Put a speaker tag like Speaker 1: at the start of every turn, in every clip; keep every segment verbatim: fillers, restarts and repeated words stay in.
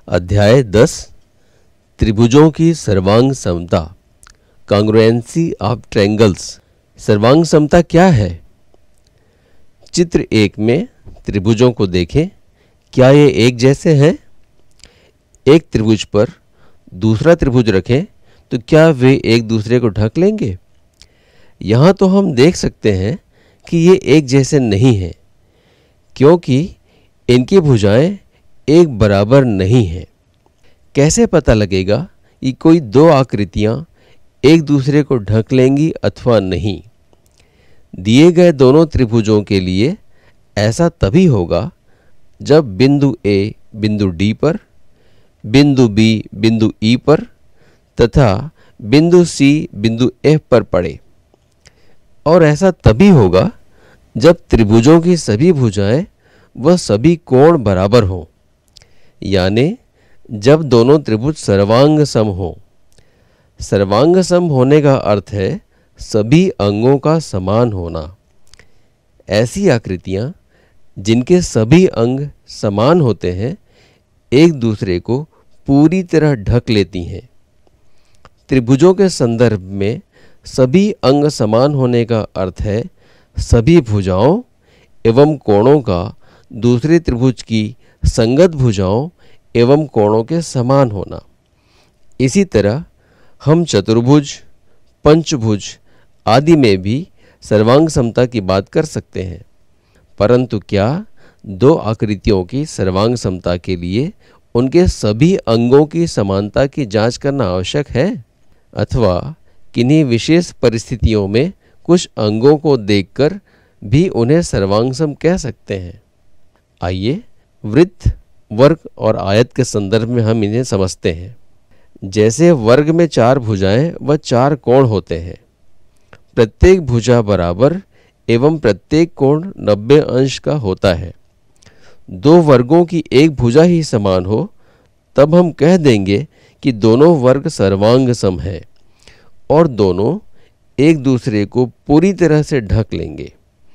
Speaker 1: अध्याय दस त्रिभुजों की सर्वांग समता, कॉन्ग्रुएंसी ऑफ ट्रायंगल्स। सर्वांग समता क्या है? चित्र एक में त्रिभुजों को देखें। क्या ये एक जैसे हैं? एक त्रिभुज पर दूसरा त्रिभुज रखें तो क्या वे एक दूसरे को ढक लेंगे? यहाँ तो हम देख सकते हैं कि ये एक जैसे नहीं हैं, क्योंकि इनकी भुजाएं एक बराबर नहीं हैं। कैसे पता लगेगा कि कोई दो आकृतियां एक दूसरे को ढक लेंगी अथवा नहीं? दिए गए दोनों त्रिभुजों के लिए ऐसा तभी होगा जब बिंदु A बिंदु D पर, बिंदु B बिंदु E पर तथा बिंदु C बिंदु F पर पड़े। और ऐसा तभी होगा जब त्रिभुजों की सभी भुजाएं व सभी कोण बराबर हों, यानी जब दोनों त्रिभुज सर्वांग सम हों। सर्वांग सम होने का अर्थ है सभी अंगों का समान होना। ऐसी आकृतियां जिनके सभी अंग समान होते हैं एक दूसरे को पूरी तरह ढक लेती हैं। त्रिभुजों के संदर्भ में सभी अंग समान होने का अर्थ है सभी भुजाओं एवं कोणों का दूसरे त्रिभुज की संगत भुजाओं एवं कोणों के समान होना। इसी तरह हम चतुर्भुज, पंचभुज आदि में भी सर्वांग समता की बात कर सकते हैं। परंतु क्या दो आकृतियों की सर्वांग समता के लिए उनके सभी अंगों की समानता की जांच करना आवश्यक है, अथवा किन्हीं विशेष परिस्थितियों में कुछ अंगों को देखकर भी उन्हें सर्वांग सम कह सकते हैं? आइए वृत्त, वर्ग और आयत के संदर्भ में हम इन्हें समझते हैं। जैसे वर्ग में चार भुजाएं व चार कोण होते हैं, प्रत्येक भुजा बराबर एवं प्रत्येक कोण नब्बे अंश का होता है। दो वर्गों की एक भुजा ही समान हो तब हम कह देंगे कि दोनों वर्ग सर्वांग सम हैं और दोनों एक दूसरे को पूरी तरह से ढक लेंगे।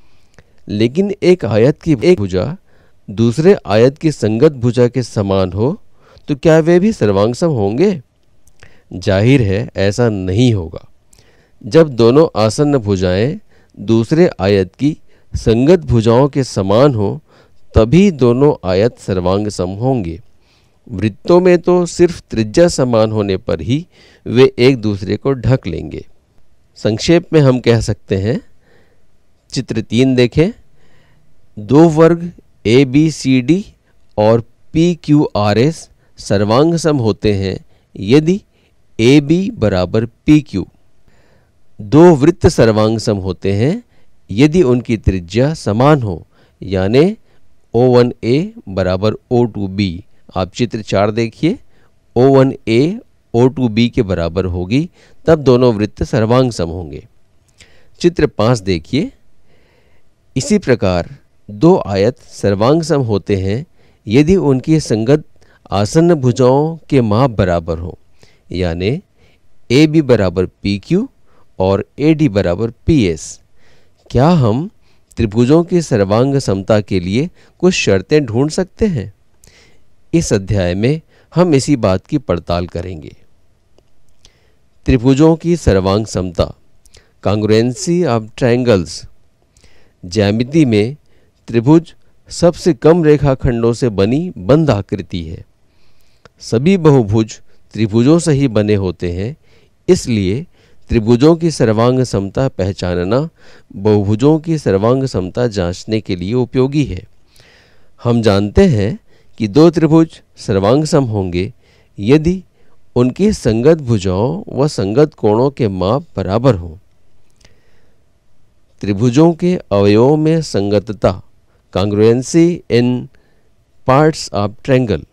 Speaker 1: लेकिन एक आयत की एक भुजा दूसरे आयत की संगत भुजा के समान हो तो क्या वे भी सर्वांग सम होंगे? जाहिर है ऐसा नहीं होगा। जब दोनों आसन्न भुजाएं दूसरे आयत की संगत भुजाओं के समान हो तभी दोनों आयत सर्वांग सम होंगे। वृत्तों में तो सिर्फ त्रिज्या समान होने पर ही वे एक दूसरे को ढक लेंगे। संक्षेप में हम कह सकते हैं, चित्र तीन देखें। दो वर्ग ए बी सी डी और पी क्यू आर एस सर्वांग सम होते हैं यदि ए बी बराबर पी क्यू। दो वृत्त सर्वांग सम होते हैं यदि उनकी त्रिज्या समान हो, यानी ओ वन ए बराबर ओ टू बी। आप चित्र चार देखिए, O one A O two B के बराबर होगी तब दोनों वृत्त सर्वांग सम होंगे। चित्र पाँच देखिए। इसी प्रकार दो आयत सर्वांग सम होते हैं यदि उनकी संगत आसन्न भुजाओं के माप बराबर हो, यानी ए बी बराबर पी क्यू और ए डी बराबर पी एस। क्या हम त्रिभुजों की सर्वांग समता के लिए कुछ शर्तें ढूंढ सकते हैं? इस अध्याय में हम इसी बात की पड़ताल करेंगे। त्रिभुजों की सर्वांग समता, कॉन्ग्रुएंसी ऑफ ट्रायंगल्स। ज्यामिति में त्रिभुज सबसे कम रेखाखंडों से बनी बंद आकृति है। सभी बहुभुज त्रिभुजों से ही बने होते हैं, इसलिए त्रिभुजों की सर्वांग समता पहचानना बहुभुजों की सर्वांग समता जांचने के लिए उपयोगी है। हम जानते हैं कि दो त्रिभुज सर्वांग सम होंगे यदि उनकी संगत भुजाओं व संगत कोणों के माप बराबर हों। त्रिभुजों के अवयवों में संगतता, congruency in parts of triangle.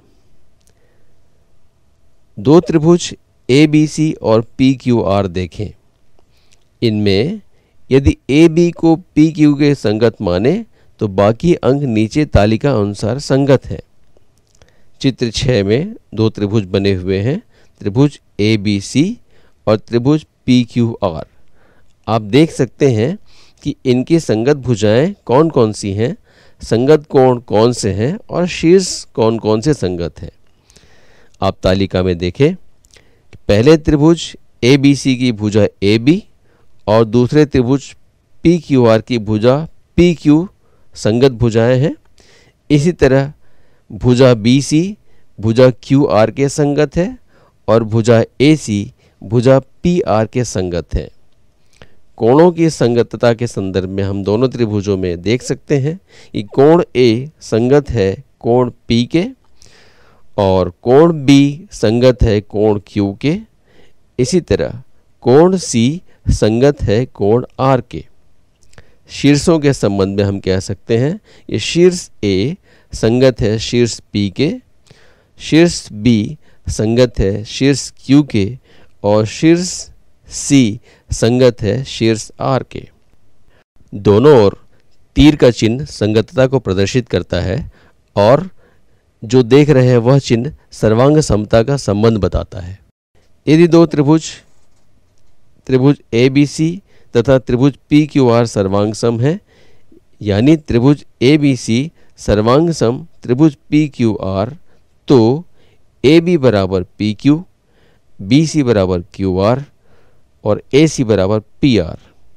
Speaker 1: दो त्रिभुज ए बी सी और पी क्यू आर देखें। इनमें यदि ए बी को पी क्यू के संगत माने तो बाकी अंग नीचे तालिका अनुसार संगत हैं। चित्र छः में दो त्रिभुज बने हुए हैं, त्रिभुज ए बी सी और त्रिभुज पी क्यू आर। आप देख सकते हैं कि इनकी संगत भुजाएं कौन कौन सी हैं, संगत कोण कौन से हैं और शीर्ष कौन कौन से संगत हैं। आप तालिका में देखें, पहले त्रिभुज ए बी सी की भुजा ए बी और दूसरे त्रिभुज पी क्यू आर की भुजा पी क्यू संगत भुजाएं हैं। इसी तरह भुजा बी सी भुजा क्यू आर के संगत है और भुजा ए सी भुजा पी आर के संगत है। कोणों की संगतता के संदर्भ में हम दोनों त्रिभुजों में देख सकते हैं कि कोण ए संगत है कोण पी के और कोण बी संगत है कोण क्यू के। इसी तरह कोण सी संगत है कोण आर के। शीर्षों के संबंध में हम कह सकते हैं ये शीर्ष ए संगत है शीर्ष पी के, शीर्ष बी संगत है शीर्ष क्यू के और शीर्ष सी संगत है शीर्ष आर के। दोनों ओर तीर का चिन्ह संगतता को प्रदर्शित करता है और जो देख रहे हैं वह चिन्ह सर्वांग समता का संबंध बताता है। यदि दो त्रिभुज त्रिभुज ए बी सी तथा त्रिभुज पी क्यू आर सर्वांग सम है, यानी त्रिभुज ए बी सी सर्वांग सम त्रिभुज पी क्यू आर, तो ए बी बराबर पी क्यू, बी सी बराबर क्यू आर और ए सी बराबर पी आर।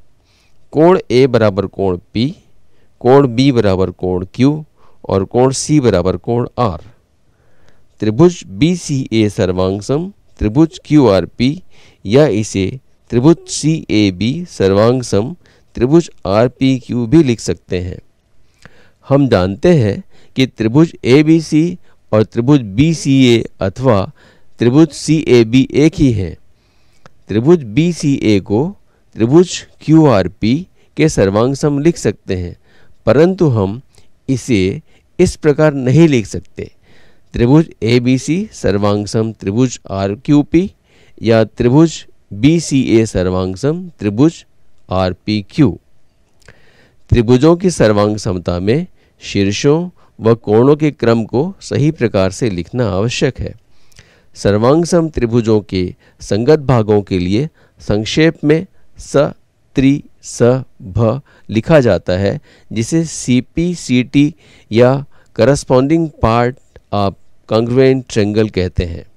Speaker 1: कोण ए बराबर कोण पी, कोण बी बराबर कोण क्यू और कोण सी बराबर कोण आर। त्रिभुज बी सी ए सर्वांग सम त्रिभुज क्यू आर पी या इसे त्रिभुज सी ए बी सर्वांग सम त्रिभुज आर पी क्यू भी लिख सकते हैं। हम जानते हैं कि त्रिभुज ए बी सी और त्रिभुज बी सी ए अथवा त्रिभुज सी ए बी एक ही है। त्रिभुज बी सी ए को त्रिभुज क्यू आर पी के सर्वांग सम लिख सकते हैं, परंतु हम इसे इस प्रकार नहीं लिख सकते। त्रिभुज ए बी सी सर्वांग सम त्रिभुज आर क्यू पी या त्रिभुज बी सी ए सर्वांग सम त्रिभुज आर पी क्यू। त्रिभुजों की सर्वांग समता में शीर्षों व कोणों के क्रम को सही प्रकार से लिखना आवश्यक है। सर्वांग सम त्रिभुजों के संगत भागों के लिए संक्षेप में स त्रि स भ लिखा जाता है, जिसे सी पी सी टी या corresponding part of congruent triangle कहते हैं।